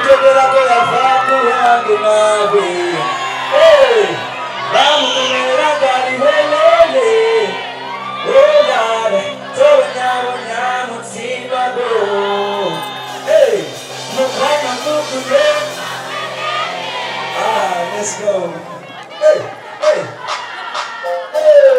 Mtokela kwa famu yangu nawe. Hey, Ramutera gari helele. Oh God, Tonya Mutima go. Hey, Mukana Mukune. Let's go. Hey, hey, hey.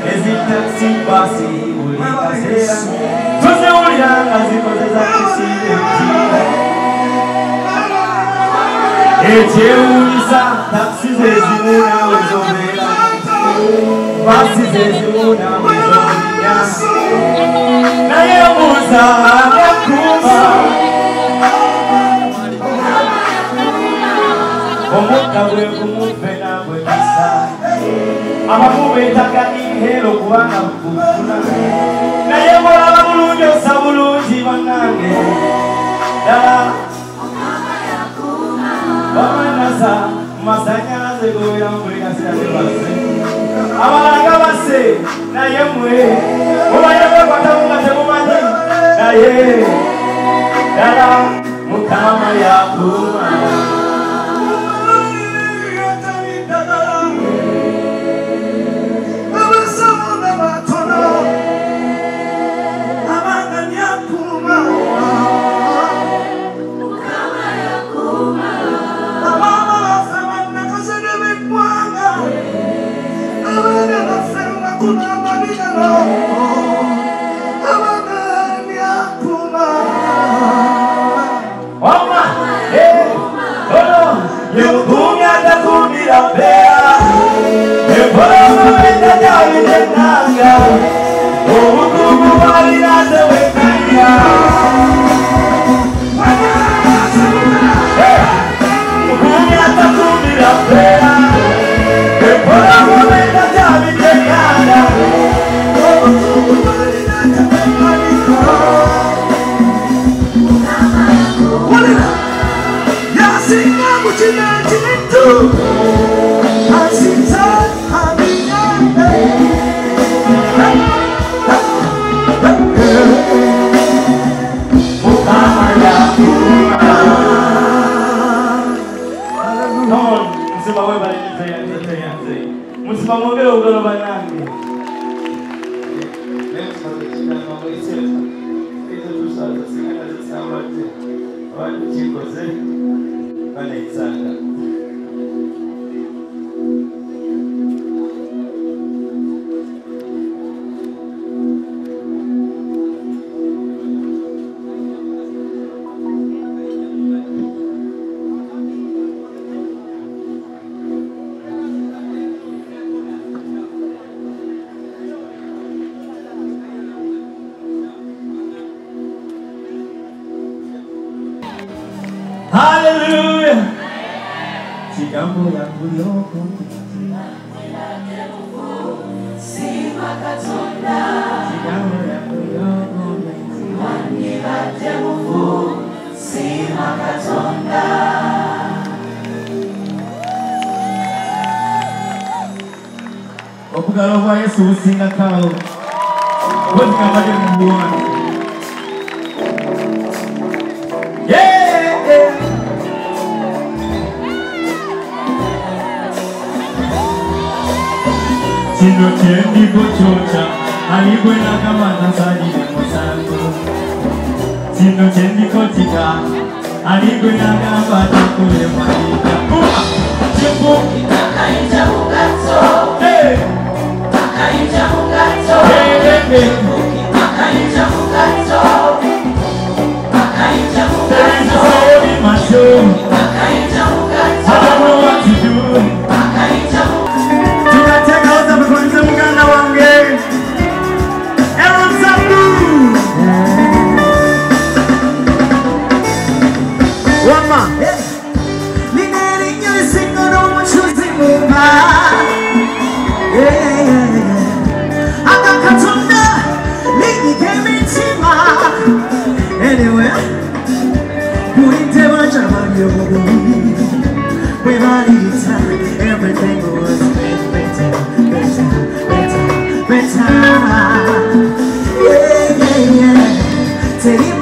Basi, Echeunisa taksi zezimuna wezomela basi zezimuna wezomia naye musa yakuma omuka bwekumuvena bwekisa abamubetaka ihero kubanga bukufuna naye mulaba bulungi osa bulungi bannange ddala bamanasa masanyalaze gobera mulikasirane base abalanga base naye mwe mumanye kwekwatamu nga temumanyi naye ddala mukama yakuma Hallelujah. Chigambo ya kuyoko Chigambo ya kuyoko Okugalo kwa Yesu usinga kao Wote kamade mbuwana Sino chendi bochocha, aligwe na kamana sadi de mosango. Sino chendi kotika, aligwe na kamana kule marika. Chimbo Takaija mugato, hey, takaija mugato, hey, hey, hey. takaija mugato, takaija There is mugato, soul in my soul. takaija I mugato, don't know what to do. takaija mugato. Tunateka wote mkonze mganda wange. Aaron Sabu. Wama. Lineri nyusingo no muchuzi mumba. Akakatunda ligi kemitima. Anyway, kurinte bajabyo. When I eat everything was better. Yeah.